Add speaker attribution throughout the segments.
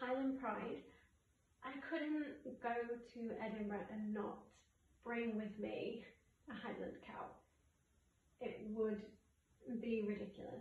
Speaker 1: Highland Pride. I couldn't go to Edinburgh and not bring with me a Highland cow. It would be ridiculous.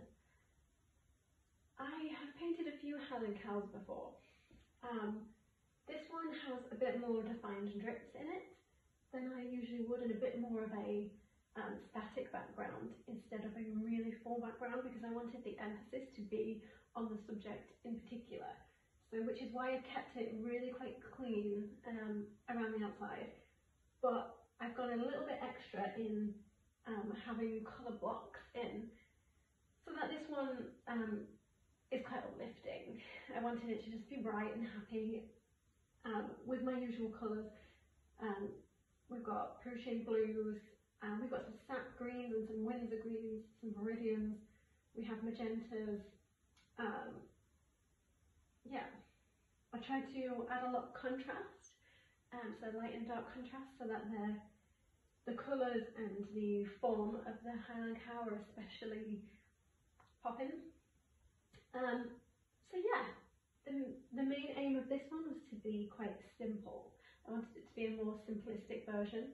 Speaker 1: I have painted a few Highland cows before. This one has a bit more defined drips in it than I usually would, and a bit more of a static background instead of a really full background, because I wanted the emphasis to be on the subject in particular. So, which is why I've kept it really quite clean around the outside, but I've gone a little bit extra in having colour blocks in, so that this one is quite uplifting. I wanted it to just be bright and happy with my usual colours. We've got Prussian blues, we've got some sap greens and some Windsor greens, some Viridians, we have magentas. Yeah, I tried to add a lot of contrast, so light and dark contrast, so that the colours and the form of the Highland cow are especially popping. So yeah, the main aim of this one was to be quite simple. I wanted it to be a more simplistic version,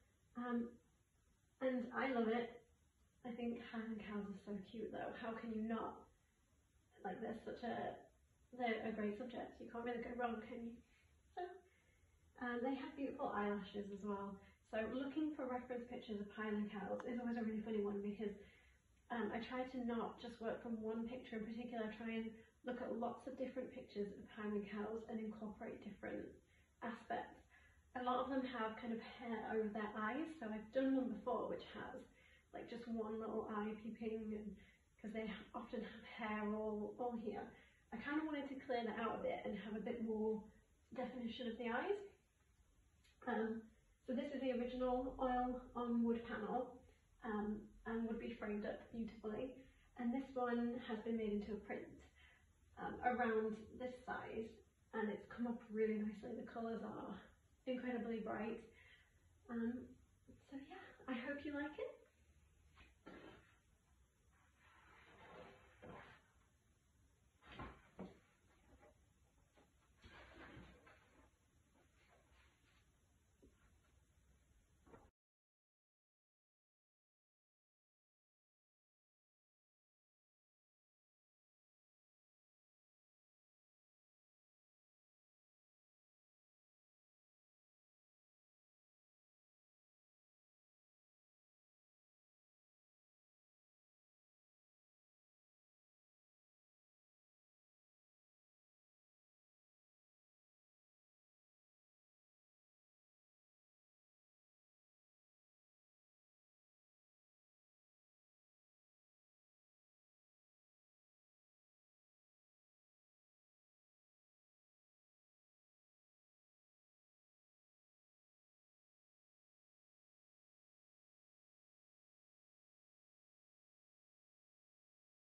Speaker 1: and I love it. I think Highland cows are so cute though. How can you not? Like, they're a great subject. You can't really go wrong, can you? So they have beautiful eyelashes as well. So looking for reference pictures of Highland cows is always a really funny one, because I try to not just work from one picture in particular. I try and look at lots of different pictures of Highland cows and incorporate different aspects. A lot of them have kind of hair over their eyes, so I've done one before which has like just one little eye peeping, and because they often have hair all here. I kind of wanted to clear that out a bit and have a bit more definition of the eyes. So this is the original oil on wood panel, and would be framed up beautifully. And this one has been made into a print around this size, and it's come up really nicely. The colours are incredibly bright. So yeah, I hope you like it.